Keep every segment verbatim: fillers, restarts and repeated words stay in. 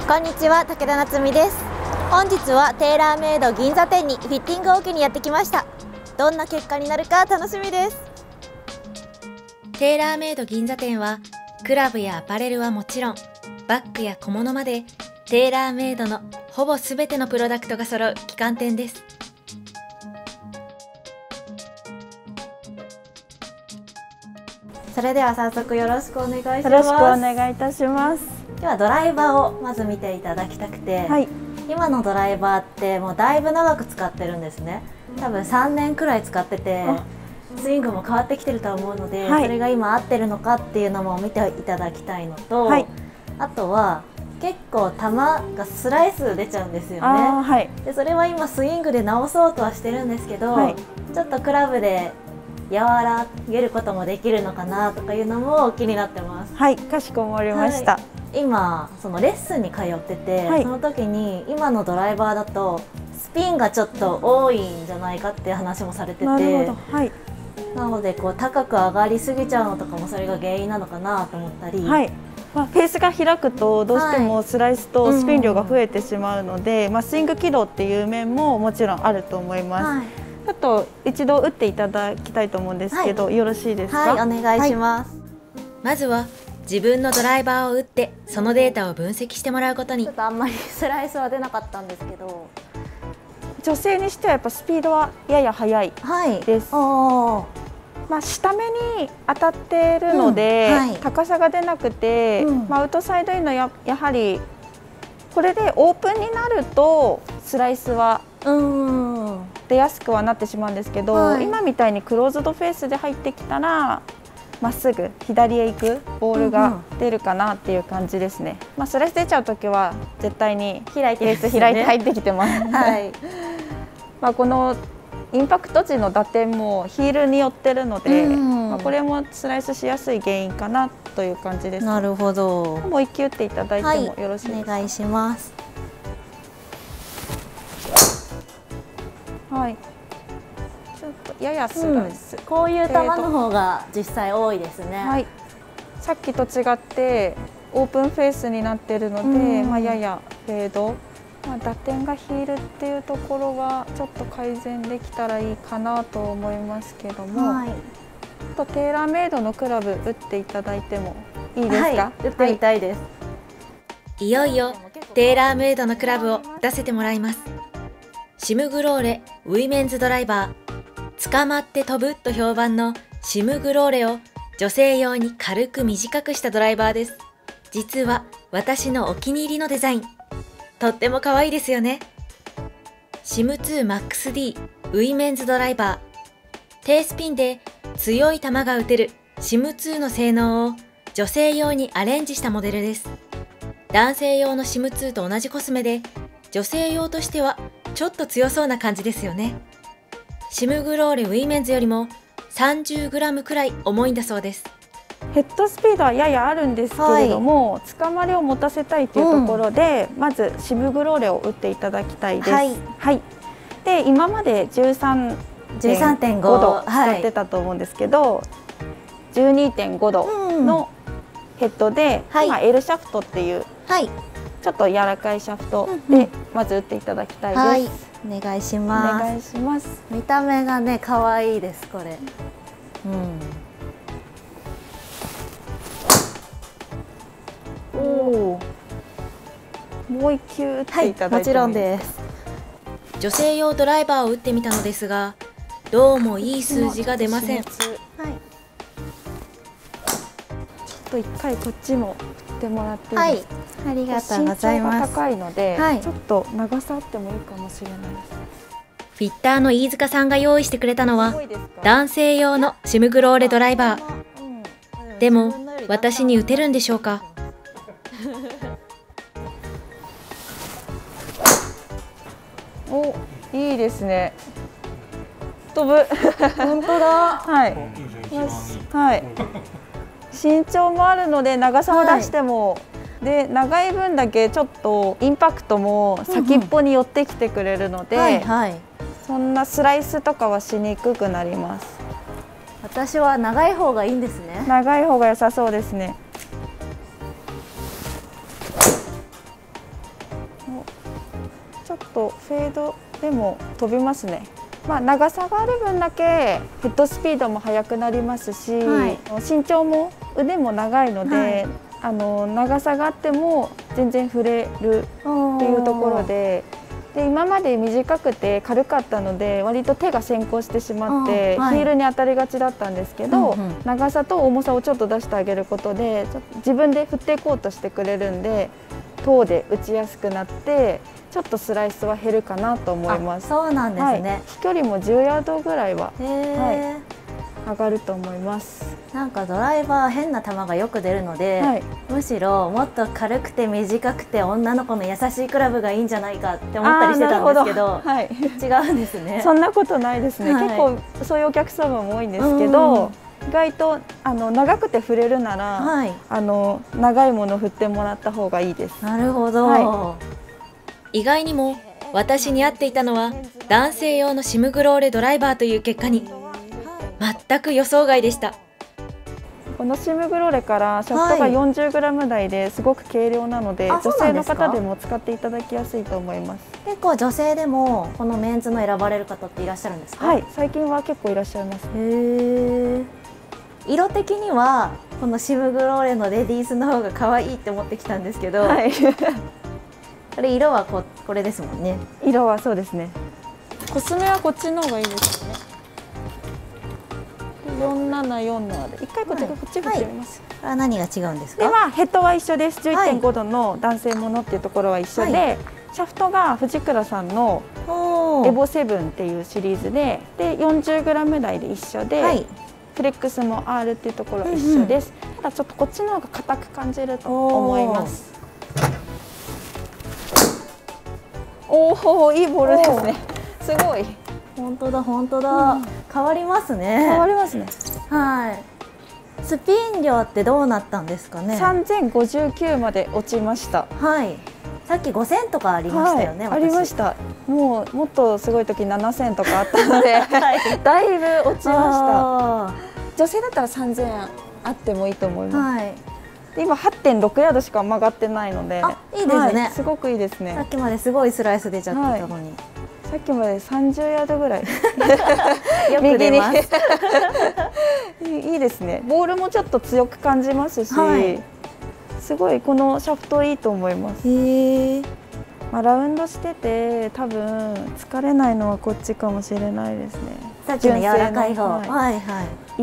こんにちは、武田夏実です。本日はテーラーメイド銀座店にフィッティングを受けにやってきました。どんな結果になるか楽しみです。 テーラーメイド銀座店はクラブやアパレルはもちろん、バッグや小物までテーラーメイドのほぼ全てのプロダクトが揃う旗艦店です。 それでは早速よろしくお願いします。 よろしくお願いいたします。 今日はドライバーをまず見ていただきたくて、 はい、 今のドライバーってもうだいぶ長く使ってるんですね。多分さんねんくらい使ってて、スイングも変わってきてると思うので、はい、それが今合ってるのかっていうのも見ていただきたいのと、はい、あとは結構球がスライス出ちゃうんですよね。はい、でそれは今スイングで直そうとはしてるんですけど、はい、ちょっとクラブで和らげることもできるのかなとかいうのも気になってます。 はい、かしこまりました。はい、 今そのレッスンに通ってて、はい、その時に今のドライバーだとスピンがちょっと多いんじゃないかっていう話もされてて、なるほど、はい、なのでこう高く上がりすぎちゃうのとかもそれが原因なのかなと思ったり、 はい、まあ、フェースが開くとどうしてもスライスとスピン量が増えてしまうので、まあ、スイング軌道っていう面ももちろんあると思います。はい、ちょっと一度打っていただきたいと思うんですけど、はい、よろしいですか？ はい、お願いします。はい、 まずは自分のドライバーを打ってそのデータを分析してもらうことに。 ちょっとあんまりスライスは出なかったんですけど、 女性にしてはやっぱスピードはやや速いです。はい、まあ下目に当たっているので、うん、はい、高さが出なくて、うん、まあアウトサイドインの や, やはりこれでオープンになるとスライスは出やすくはなってしまうんですけど、はい、今みたいにクローズドフェースで入ってきたらまっすぐ左へ行くボールが出るかなっていう感じですね。まあスライス出ちゃうときは絶対に開いて、ね、開いて入ってきてます。はい。まあこのインパクト時の打点もヒールによってるので、まあこれもスライスしやすい原因かなという感じです。 なるほど。 もう一球打っていただいてもよろしいですか？ はい、お願いします。 はい。ちょっとややスライス、うん、 こういう球の方が実際多いですね。はい、 さっきと違ってオープンフェースになっているので、まあややフェード、まあ、打点がヒールっていうところはちょっと改善できたらいいかなと思いますけども、はい、とテーラーメイドのクラブ打っていただいてもいいですか？はい、 打ってみたいです。 はい、いよいよテーラーメイドのクラブを出せてもらいます。シムグローレウィメンズドライバー、捕まって飛ぶと評判のシムグローレを女性用に軽く短くしたドライバーです。実は私のお気に入りのデザイン。とっても可愛いですよね。シムツーマックスディー ウィメンズドライバー。低スピンで強い球が打てるシムツーの性能を女性用にアレンジしたモデルです。男性用のシムツーと同じコスメで、女性用としてはちょっと強そうな感じですよね。シムグローレウィメンズよりも さんじゅうグラム くらい重いんだそうです。 ヘッドスピードはややあるんですけれども、はい、捕まりを持たせたいというところで、うん、まずシムグローレを打っていただきたいです。はい、はい、で今まで じゅうさんてんご 度使ってたと思うんですけど、はい、じゅうにてんご 度のヘッドで、うん、今 L シャフトっていう、はい、ちょっと柔らかいシャフトでまず打っていただきたいです。はい、 お願いします。 お願いします。 見た目がね可愛いですこれ。 うん。おお。もう一球打っていただいてもいいですか？はい、もちろんです。 女性用ドライバーを打ってみたのですが、どうもいい数字が出ません。はい。ちょっと一回こっちも振ってもらっていいですか？ はい、ありがとうございます。 身長が高いので、はい、ちょっと長さあってもいいかもしれないです。 フィッターの飯塚さんが用意してくれたのは男性用のシムグローレドライバー。うん、でも私に打てるんでしょうか？ お、いいですね。飛ぶ。 本当だ。 はい。よし。はい。身長もあるので長さを出しても、はい、で長い分だけちょっとインパクトも先っぽに寄ってきてくれるので、そんなスライスとかはしにくくなります。 私は長い方がいいんですね。 長い方が良さそうですね。 とフェードでも飛びますね。まあ、長さがある分だけヘッドスピードも速くなりますし、はい、身長も腕も長いので、はい、あの長さがあっても全然振れるっていうところで、で今まで短くて軽かったので割と手が先行してしまって、はい、ヒールに当たりがちだったんですけど、うんうん、長さと重さをちょっと出してあげることでちょっと自分で振っていこうとしてくれるんで、トーで打ちやすくなってちょっとスライスは減るかなと思います。 そうなんですね、はい、 飛距離もじゅうヤードぐらいは、はい、上がると思います。 なんかドライバー変な球がよく出るので、はい、むしろもっと軽くて短くて女の子の優しいクラブがいいんじゃないかって思ったりしてたんですけど、はい、違うんですね。 そんなことないですね、はい、結構そういうお客様も多いんですけど、意外とあの長くて振れるなら、はい、あの長いものを振ってもらった方がいいです。 なるほど、はい、 意外にも私に合っていたのは男性用のシムグローレドライバーという結果に全く予想外でした。 このシムグローレからシャフトが よんじゅうグラム 台ですごく軽量なので、女性の方でも使っていただきやすいと思います。 結構女性でもこのメンズの選ばれる方っていらっしゃるんですか？ はい、最近は結構いらっしゃいます。 へー。色的にはこのシムグローレのレディースの方が可愛いって思ってきたんですけど、はい、これ色は こ, これですもんね。 色はそうですね。コスメはこっちの方がいいですよね。よんななよんななで一回こっち、はい、こっち振ってみます。 はい、あ、何が違うんですか？ で、まあヘッドは一緒です。じゅういってんご 度の男性ものっていうところは一緒で、はい、シャフトが藤倉さんのエボセブンっていうシリーズで、で よんじゅうグラム 台で一緒で、はい、フレックスも アール っていうところは一緒です。うんうん、ただちょっとこっちの方が硬く感じると思います。おお、いいボールですね。すごい。 本当だ本当だ、うん、変わりますね。 変わりますね。 はい。スピン量ってどうなったんですかね。 さんぜんごじゅうきゅうまで落ちました。 はい。さっきごせんとかありましたよね。 はい、ありました。もうもっとすごい時ななせんとかあったので、はい、だいぶ落ちました。女性だったらさんぜんあってもいいと思います。はい。で今 はってんろく ヤードしか曲がってないので、 いいですね、 はい、すごくいいですね。 さっきまですごいスライス出ちゃってたのに、はい、 さっきまでさんじゅうヤードぐらいよく出ますいいですね。ボールもちょっと強く感じますし、はい、すごいこのシャフトいいと思います。へえ。まあラウンドしてて多分疲れないのはこっちかもしれないですね。 さっきの柔らかい方、はいはいはい。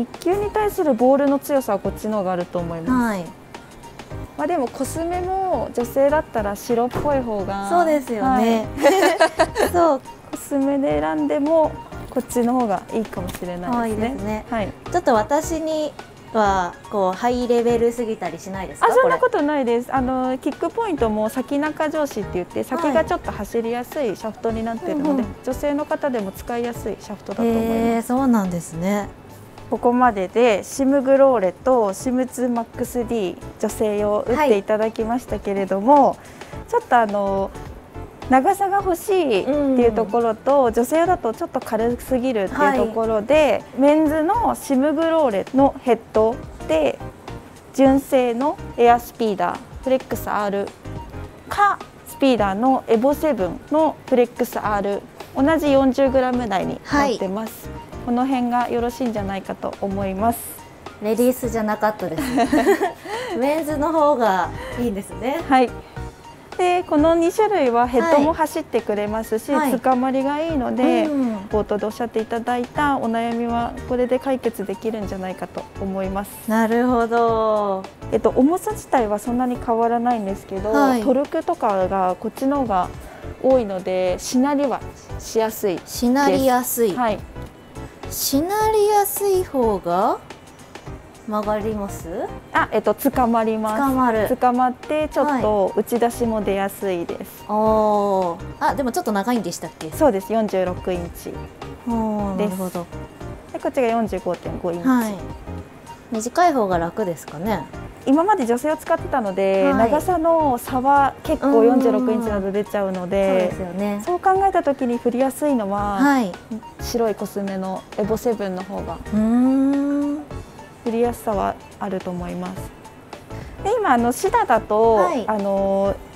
いっ球に対するボールの強さはこっちの方があると思います。はい。まあでもコスメも女性だったら白っぽい方が、 そうですよね、 はい、そうコスメで選んでもこっちの方がいいかもしれないですね。いいですね、はい、 ちょっと私にはこうハイレベルすぎたりしないですか？ あ、そんなことないです。あのキックポイントも先中上司って言って先がちょっと走りやすいシャフトになっているので、はい、うんうん、女性の方でも使いやすいシャフトだと思います。 えー、そうなんですね。 ここまででシムグローレとシムツーマックスディー 女性用打っていただきましたけれども、はい、ちょっとあの長さが欲しいっていうところと、うん、女性だとちょっと軽すぎるっていうところで、はい、メンズのシムグローレのヘッドで純正のエアスピーダーフレックス アール かスピーダーのエボセブンのフレックス アール 同じ よんじゅうグラム 台になってます。はい、この辺がよろしいんじゃないかと思います。 レディースじゃなかったです。メンズの方がいいんですね。 はい。でこのに種類はヘッドも走ってくれますし、はい、捕まりがいいので、うん、冒頭でおっしゃっていただいたお悩みはこれで解決できるんじゃないかと思います。 なるほど。 えっと重さ自体はそんなに変わらないんですけど、はい、トルクとかがこっちの方が多いのでしなりはしやすいです。 しなりやすい。はい。しなりやすい方が曲がります？ あ、えっと捕まります。 捕まる。 捕まってちょっと打ち出しも出やすいです。 はい、おあ、でもちょっと長いんでしたっけ？ そうです。よんじゅうろくインチです。 なるほど。 でこっちが よんじゅうごてんごインチ。 はい、短い方が楽ですかね。 今まで女性を使ってたので、はい、長さの差は結構よんじゅうろくインチなど出ちゃうので、そうですよね。そう考えた時に振りやすいのは、はい、白いコスメのエボセブンの方が振りやすさはあると思います。で今あのシダだと、はい、あの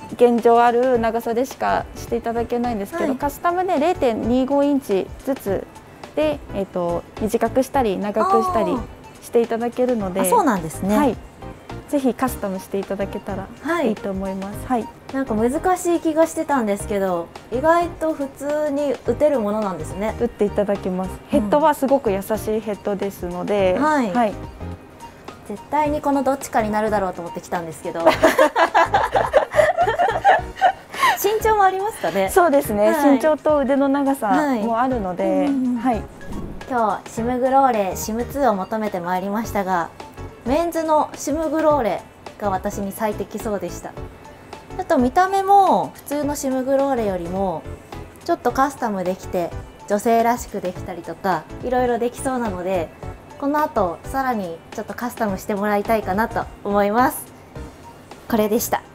現状ある長さでしかしていただけないんですけど、はい、カスタムで れいてんにごインチずつで、えー、と短くしたり長くしたりしていただけるので、 そうなんですね、はい、 ぜひカスタムしていただけたらいいと思います。はい、 なんか難しい気がしてたんですけど、意外と普通に打てるものなんですね。 打っていただけます。ヘッドはすごく優しいヘッドですので、うん、はい、はい、 絶対にこのどっちかになるだろうと思ってきたんですけど身長もありますかね。 そうですね、はい、身長と腕の長さもあるので、はい、 今日シムグローレシムツーを求めてまいりましたが、メンズのシムグローレが私に最適そうでした。あと見た目も普通のシムグローレよりもちょっとカスタムできて女性らしくできたりとかいろいろできそうなので、この後さらにちょっとカスタムしてもらいたいかなと思います。これでした。